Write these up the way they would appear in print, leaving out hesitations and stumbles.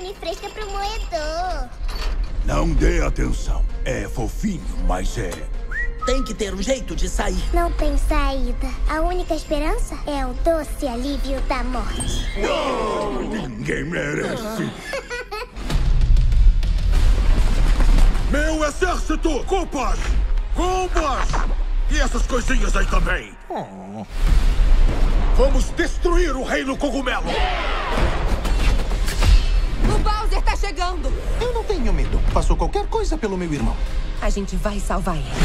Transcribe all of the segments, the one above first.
carne fresca pro moedor. Não dê atenção. É fofinho, mas é... Tem que ter um jeito de sair. Não tem saída. A única esperança é o doce alívio da morte. Não, ninguém merece. Meu exército! Copas! Bombas! E essas coisinhas aí também. Vamos destruir o Reino Cogumelo! O Bowser tá chegando! Eu não tenho medo. Passou qualquer coisa pelo meu irmão. A gente vai salvar ele.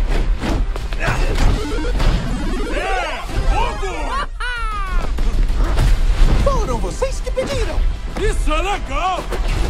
Fogo! Foram vocês que pediram. Isso é legal!